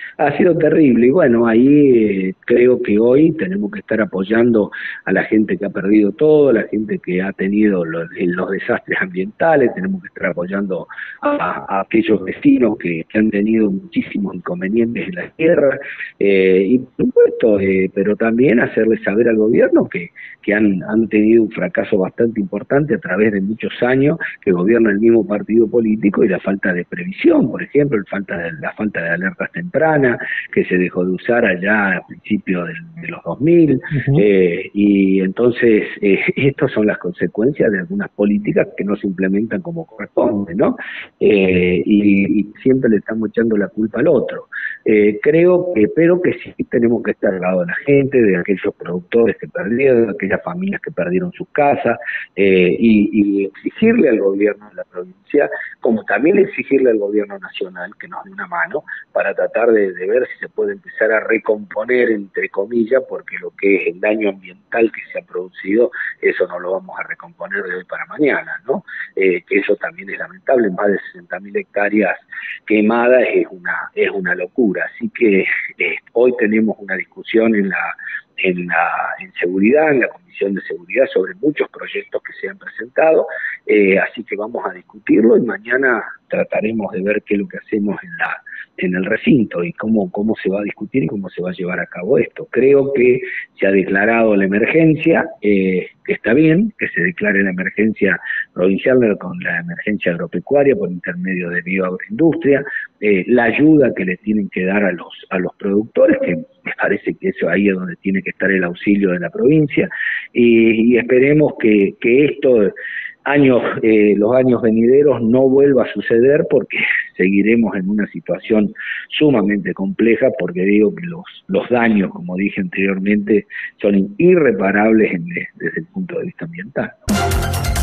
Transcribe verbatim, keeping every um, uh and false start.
Ha sido terrible y bueno, ahí eh, creo que hoy tenemos que estar apoyando a la gente que ha perdido todo, a la gente que ha tenido los, los desastres ambientales, tenemos que estar apoyando a, a aquellos vecinos que, que han tenido muchísimos inconvenientes en la tierra eh, y por supuesto, eh, pero también hacerle saber al gobierno que, que han, han tenido un fracaso bastante importante a través de muchos años que gobierna el mismo partido político y la falta de previsión, por ejemplo, el falta de, la falta de alertas tempranas, que se dejó de usar allá a principios de, de los dos mil, Ujú. eh, y entonces eh, estas son las consecuencias de algunas políticas que no se implementan como corresponde, ¿no? Eh, y, y siempre le estamos echando la culpa al otro. Eh, creo que, pero que sí tenemos que estar al lado de la gente, de aquellos productores que perdieron, de aquellas familias que perdieron sus casas, eh, y, y exigirle al gobierno de la provincia, como también exigirle al gobierno nacional que nos dé una mano para tratar de, de ver si se puede empezar a recomponer, entre comillas, porque lo que es el daño ambiental que se ha producido, eso no lo vamos a recomponer de hoy para mañana, ¿no? Eh, que eso también es lamentable, más de sesenta mil hectáreas quemadas es una, es una locura. Así que eh, hoy tenemos una discusión en la, en la en seguridad, en la Comisión de Seguridad, sobre muchos proyectos que se han presentado, eh, así que vamos a discutirlo y mañana trataremos de ver qué es lo que hacemos en la en el recinto y cómo, cómo se va a discutir y cómo se va a llevar a cabo esto. Creo que se ha declarado la emergencia, eh, que está bien, que se declare la emergencia provincial con la emergencia agropecuaria por intermedio de bioagroindustria, eh, la ayuda que le tienen que dar a los, a los productores, que me parece que eso ahí es donde tiene que estar el auxilio de la provincia, y, y esperemos que, que esto años, eh, los años venideros no vuelva a suceder porque seguiremos en una situación sumamente compleja porque digo que los, los daños, como dije anteriormente, son irreparables en, desde el punto de vista ambiental.